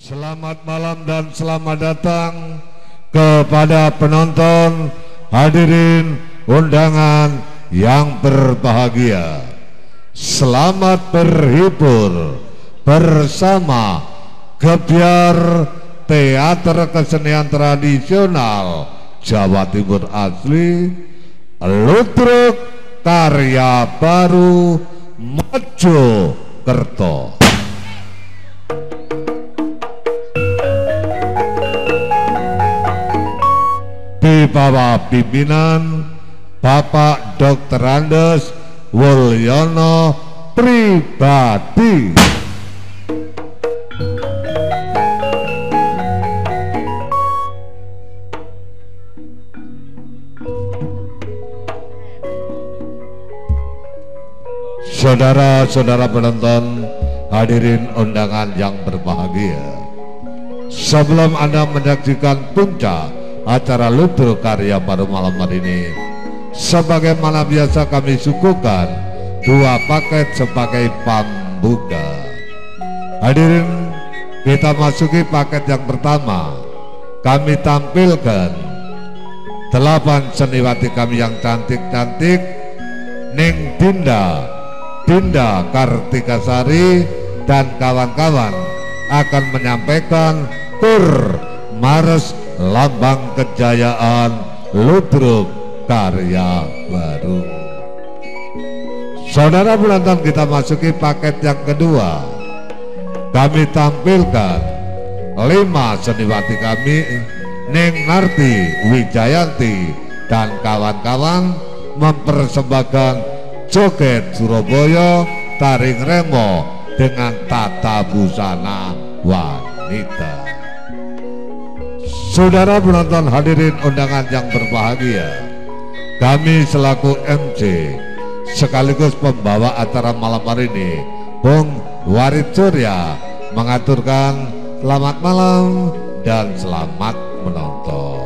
Selamat malam dan selamat datang kepada penonton, hadirin undangan yang berbahagia. Selamat berhibur bersama Gebyar Teater Kesenian Tradisional Jawa Timur asli, Ludruk Karya Baru Mojokerto. Di bawah pimpinan Bapak Dr. Andes Wulyono Pribadi. Saudara-saudara penonton, hadirin undangan yang berbahagia, sebelum Anda menyaksikan puncak acara Ludruk Karya Baru malam hari ini, sebagaimana biasa kami suguhkan dua paket sebagai pambuka. Hadirin, kita masuki paket yang pertama. Kami tampilkan 8 seniwati kami yang cantik-cantik, Ning Dinda Kartikasari dan kawan-kawan akan menyampaikan tur Mares Lambang Kejayaan Ludruk Karya Baru. Saudara penonton, kita masuki paket yang kedua. Kami tampilkan 5 seniwati kami, Ning Narti Wijayanti dan kawan-kawan mempersembahkan joget Surabaya taring remo dengan tata busana wanita. Saudara penonton, hadirin undangan yang berbahagia, kami selaku MC sekaligus pembawa acara malam hari ini, Bung Warid Surya, mengaturkan selamat malam dan selamat menonton.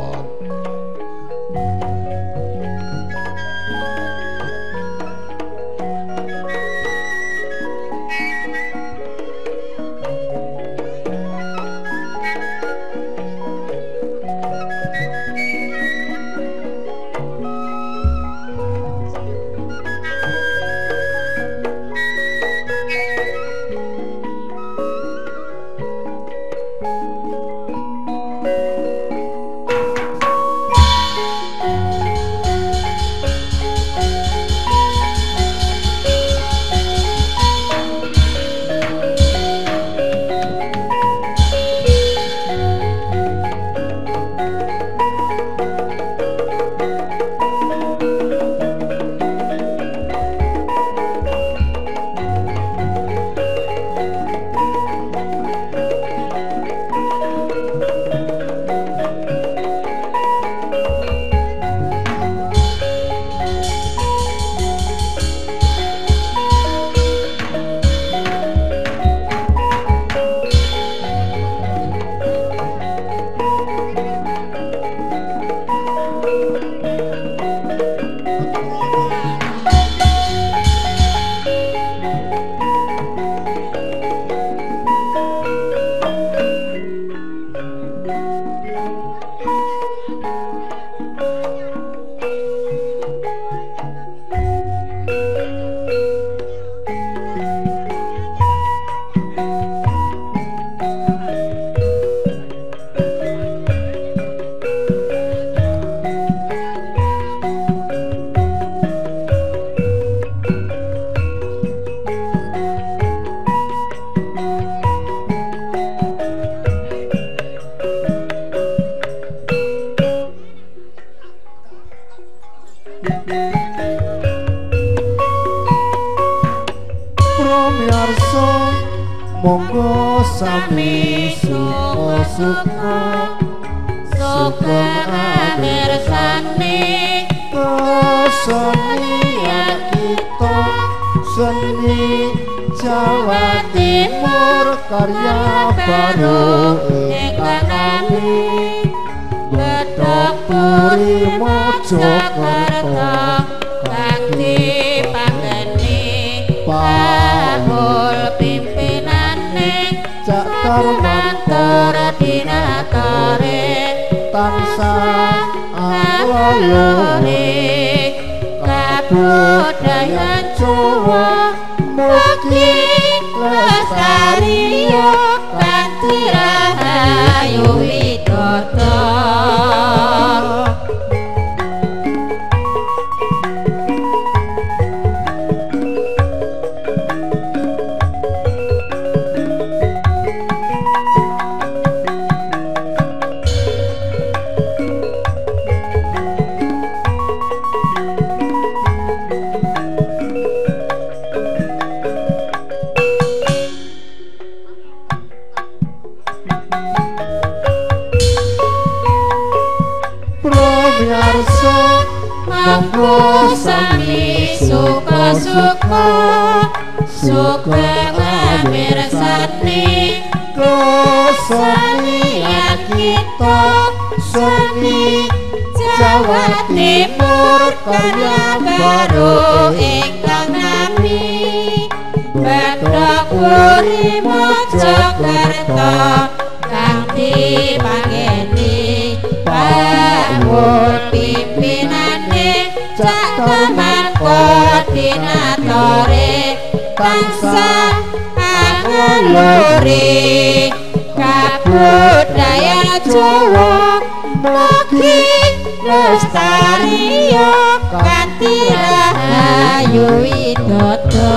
Monggo sami suka mirsani kesenian kita, seni Jawa Timur karya baru ingkang ami Bedhog Puri Mojokerto kang dipanggeni Pahul pimpinane Cak Karmanto lore kabudayan Jawa mugi lestari kanthi rahayu widodo. Monggo sami suka-suka suka ngamirsani kesenian kita seni Jawa Timur karya baru ingkang nami Bathok Puri Mojokerto kang dipangeni Pak pimpinane Cak Teman koordinatore tansah anguluri kabudayaan Jawa mugi lestari kanthi rahayu widodo.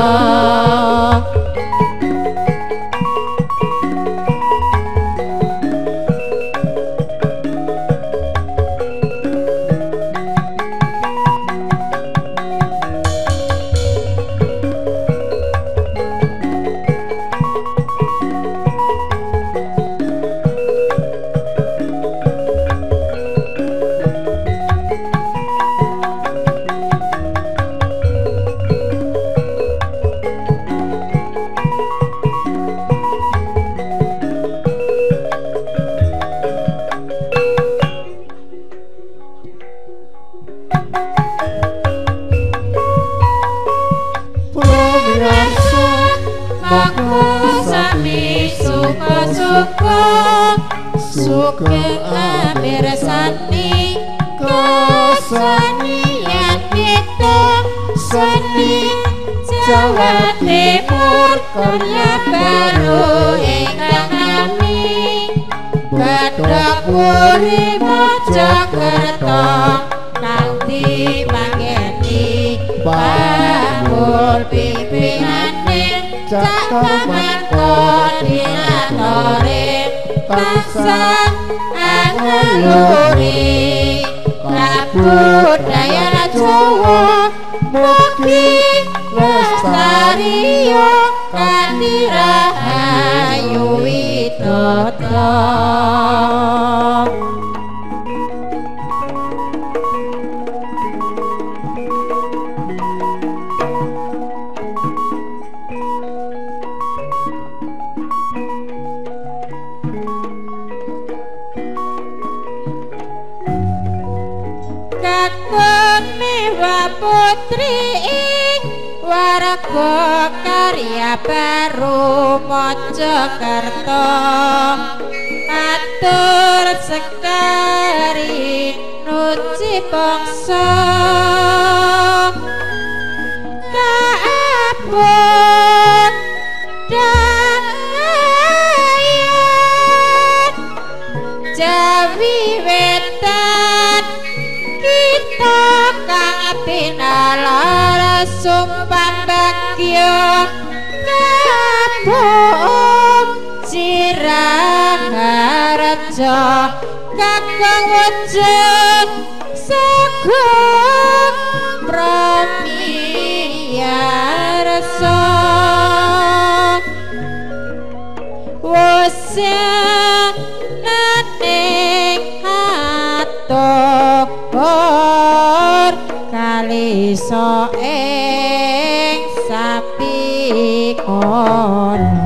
Suka amirsani kesenian kita seni Jawa Timur karya baru ingkang nami Bathok Puri Mojokerto kang dipangeni bangun pimpinane Cak Teman koordinatore tansah anguluri kabudayaan Jawa mugi lestari kanthi rahayu widodo. Putri warga karya baru Mojokerto atur sekari nuci bangsa kaabot dayan Jawi Wetan kita kang pinalara sumpah bagya kabum Siraharja kakang wujud sagung pramiyarsa wusananing atur kalisa ing sapi kono.